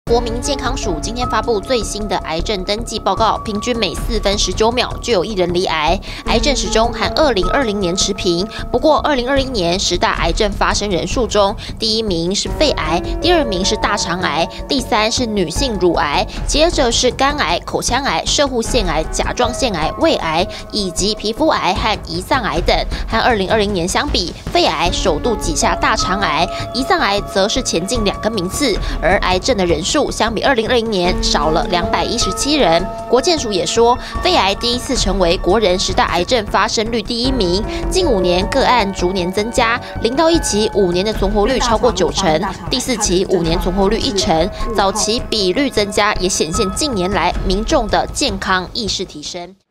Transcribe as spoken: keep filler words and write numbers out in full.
国民健康署今天发布最新的癌症登记报告，平均每四分十九秒就有一人罹癌，癌症始终和二零二零年持平。不过，二零二一年十大癌症发生人数中，第一名是肺癌，第二名是大肠癌，第三是女性乳癌，接着是肝癌、口腔癌、摄护腺癌、甲状腺癌、胃癌以及皮肤癌和胰脏癌等。和二零二零年相比，肺癌首度挤下大肠癌，胰脏癌则是前进两个名次，而癌症的人数相比二零二零年少了两百一十七人。国健署也说，肺癌第一次成为国人十大癌症发生率第一名。近五年个案逐年增加，零到一期五年的存活率超过九成，第四期五年存活率一成，早期比率增加，也显现近年来民众的健康意识提升。